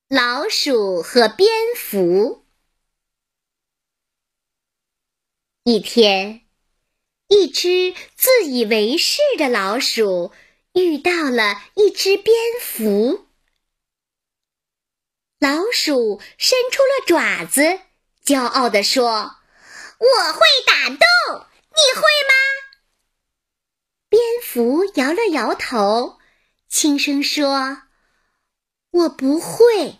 老鼠和蝙蝠。一天，一只自以为是的老鼠遇到了一只蝙蝠。老鼠伸出了爪子，骄傲地说：“我会打洞，你会吗？”蝙蝠摇了摇头，轻声说：“我不会。”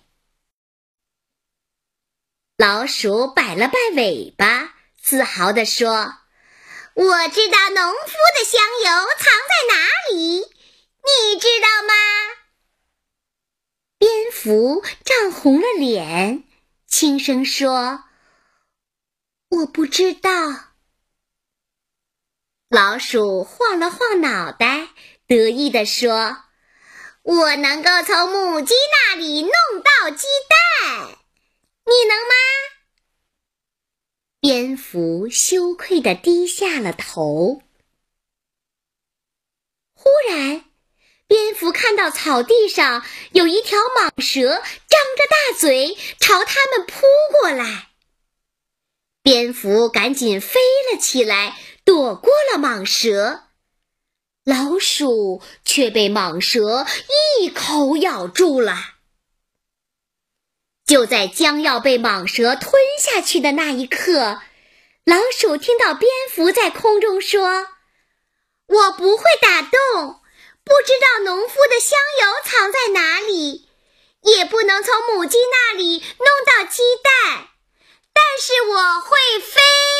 老鼠摆了摆尾巴，自豪地说：“我知道农夫的香油藏在哪里，你知道吗？”蝙蝠涨红了脸，轻声说：“我不知道。”老鼠晃了晃脑袋，得意地说：“我能够从母鸡那里弄到鸡蛋，你能吗？”蝙蝠羞愧地低下了头。忽然，蝙蝠看到草地上有一条蟒蛇张着大嘴朝它们扑过来。蝙蝠赶紧飞了起来，躲过了蟒蛇。老鼠却被蟒蛇一口咬住了。就在将要被蟒蛇吞下去的那一刻，老鼠听到蝙蝠在空中说：“我不会打洞，不知道农夫的香油藏在哪里，也不能从母鸡那里弄到鸡蛋，但是我会飞。”